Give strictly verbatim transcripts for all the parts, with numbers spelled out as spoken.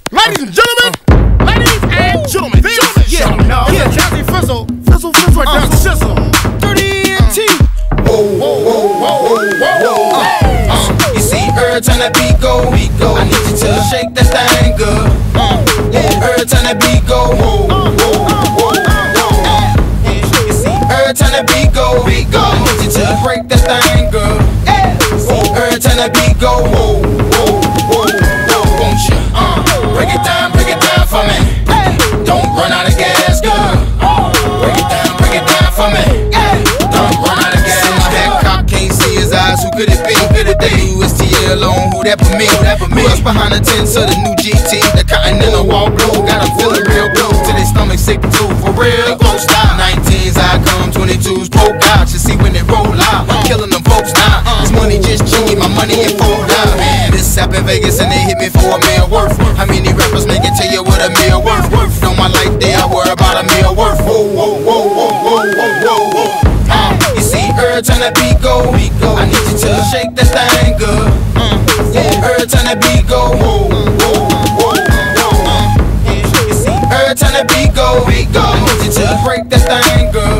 Ladies and gentlemen, ladies and gentlemen, this, yeah, no, yeah, Jazzy Fizzle, Fizzle, Fizzle, right down Sizzle, thirty N T. Whoa, whoa, whoa, whoa, whoa, whoa. Uh, you see, every time that beat go, beat go, I need you to shake that thing good. Uh, yeah, every time that beat go, whoa, whoa, whoa, whoa. You see, every time that beat go, beat go, I need you to break that thing good. Every time that beat go, whoa, whoa, whoa, whoa, won't you? Uh, break it down, break it down for me. Don't run out of gas, girl. Break it down, break it down for me. Don't run out of gas. Since that cop can't see his eyes, who could it be? Who could it be? U S T L on, who that for me? Who that for me? Who else behind the tents of the new G T? The Continental wall blue, got them feeling real blue. To their stomach sick too, for real. Won't stop. nineteens I come, twenty-twos poke out. You see when they roll out, I'm killing them folks now. This money just cheap, my money it fold out. Man, this up in Vegas and they hit me for a meal worth. How many rappers make it tell you what a meal worth? On my life day, I worry about a meal worth. Whoa, whoa, whoa, whoa, whoa, whoa, whoa. Uh, you see, every time that beat go, I need you to shake that thing good. Uh, yeah, every time that beat go, whoa, whoa, whoa, whoa. Uh, you see, every time that beat go, beat go, I need you to break that thing good.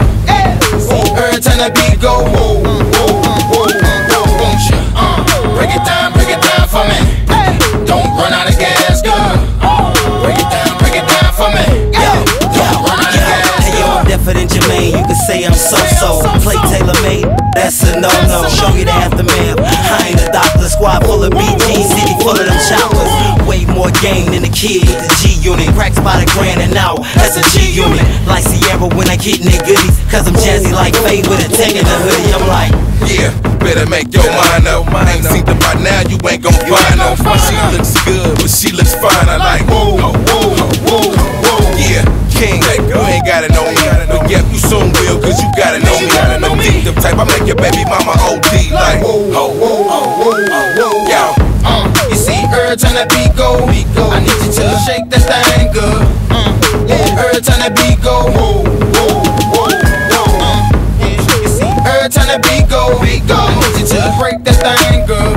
Every time that beat go, whoa, whoa, whoa, whoa, won't you? Uh, break it down, break it down for me. Don't run out of gas, girl. Break it down, break it down for me. Don't run out of gas. Hey yo, I'm deafer than Jermaine. You can say I'm so-so. Play tailor-made, that's a no-no. Show you the aftermath. I ain't a doctor. Squad full of B Gs, city full of them choppers. Way more game than the kid with the G unit. Cracks by the grand and out, that's a G unit. Like Sierra when I gettin' their goodies. Cause I'm jazzy like Faye with a tech in the hoodie. I'm like, yeah, better make your mind up. Ain't seen them by now, you ain't gon' find her. She looks good, but she looks fine. I like, whoa, whoa, whoa, whoa, whoa. Yeah, king, you ain't gotta know me. But yeah, you soon will, cause you gotta know me. I'm deep, the type I make your baby mama O D. Like, whoa, whoa, whoa, whoa, whoa, yeah. Uh, you see, every time that beat go, I need you to shake that thing good. Uh, yeah, every time that beat go, whoa, whoa, whoa, whoa. Uh, you see, every time that beat go, I need you to break that thing good.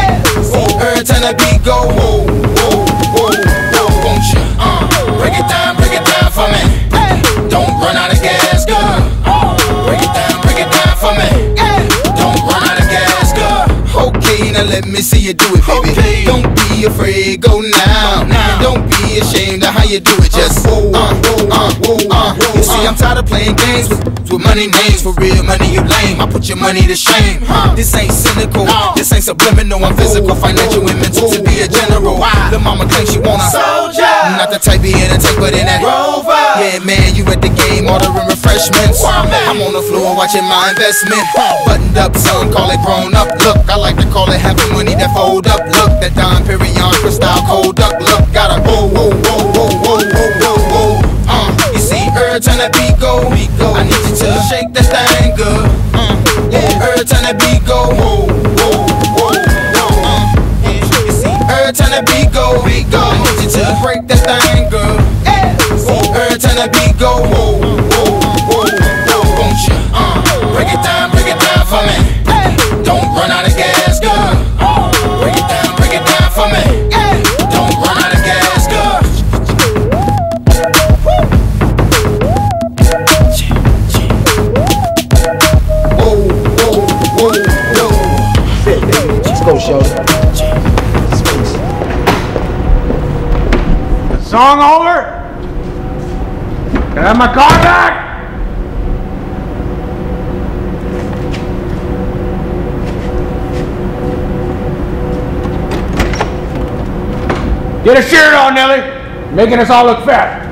Every time that beat go, whoa, whoa, whoa, whoa, won't you? Uh, break it down, break it down for me. Don't run out of gas, girl. Break it down, break it down for me. Don't run out of gas, girl. Okay, now let me see you do it, baby. Okay. Don't be afraid, go now. now. Don't be ashamed of how you do it. Just uh, uh, uh. You see, I'm tired of playing games with, with money names. For real money, you lame. I put your money to shame. This ain't cynical, this ain't subliminal. I'm physical, financial, and mental to be a general. The mama claims she want a soldier. Not the type you in a tank, but in that Rover. Yeah, man, you at the game, ordering refreshments. I'm on the floor watching my investment. Buttoned up, son, call it grown up look. I like to call it having money that fold up look. That Don Perignon, Cristal, cold duck look. Got a whoa, whoa, whoa, whoa, whoa, whoa, whoa, whoa. Uh, you see, every time that beat go, I need you to shake that thing good. Uh, yeah, every time that beat go, whoa, whoa, whoa, whoa. Uh, you see, every time that beat go, I need you to break that thing good. Every time that beat go, whoa, whoa, whoa, whoa, won't you? Uh, break it down, break it down for me. Don't run out of gas, girl. Break it down, break it down for me. Don't run out of gas, girl. Whoa, whoa, whoa, whoa. Shit, baby. Let's go, shorty. Song over? Can I have my car back? Get a shirt on, Nelly. Making us all look fat.